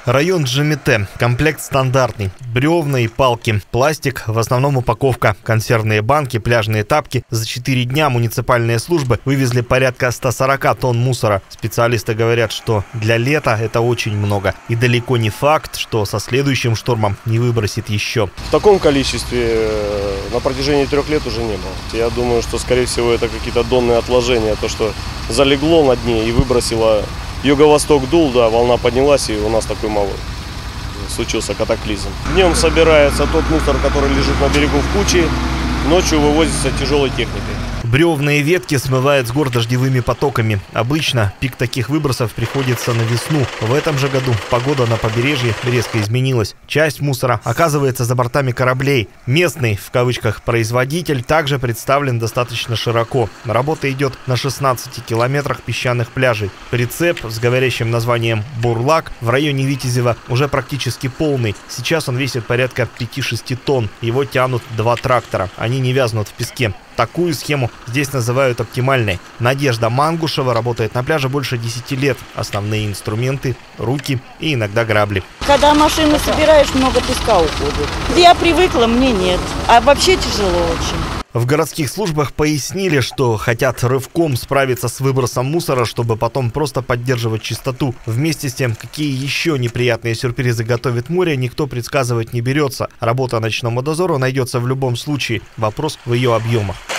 Район Джимите. Комплект стандартный. Бревна и палки. Пластик, в основном упаковка. Консервные банки, пляжные тапки. За 4 дня муниципальные службы вывезли порядка 140 тонн мусора. Специалисты говорят, что для лета это очень много. И далеко не факт, что со следующим штормом не выбросит еще. В таком количестве на протяжении 3 лет уже не было. Я думаю, что, скорее всего, это какие-то донные отложения. То, что залегло на дне и выбросило. Юго-восток дул, да, волна поднялась, и у нас такой малый. Случился катаклизм. Днем собирается тот мусор, который лежит на берегу в куче, ночью вывозится тяжелой техникой. Бревна и ветки смывают с гор дождевыми потоками. Обычно пик таких выбросов приходится на весну. В этом же году погода на побережье резко изменилась. Часть мусора оказывается за бортами кораблей. Местный, в кавычках, производитель также представлен достаточно широко. Работа идет на 16 километрах песчаных пляжей. Прицеп с говорящим названием «Бурлак» в районе Витязева уже практически полный. Сейчас он весит порядка 5-6 тонн. Его тянут 2 трактора. Они не вязнут в песке. Такую схему здесь называют оптимальной. Надежда Мангушева работает на пляже больше 10 лет. Основные инструменты – руки и иногда грабли. Когда машину собираешь, много песка уходит. Я привыкла, мне нет. А вообще тяжело очень. В городских службах пояснили, что хотят рывком справиться с выбросом мусора, чтобы потом просто поддерживать чистоту. Вместе с тем, какие еще неприятные сюрпризы готовит море, никто предсказывать не берется. Работа ночному дозору найдется в любом случае. Вопрос в ее объемах.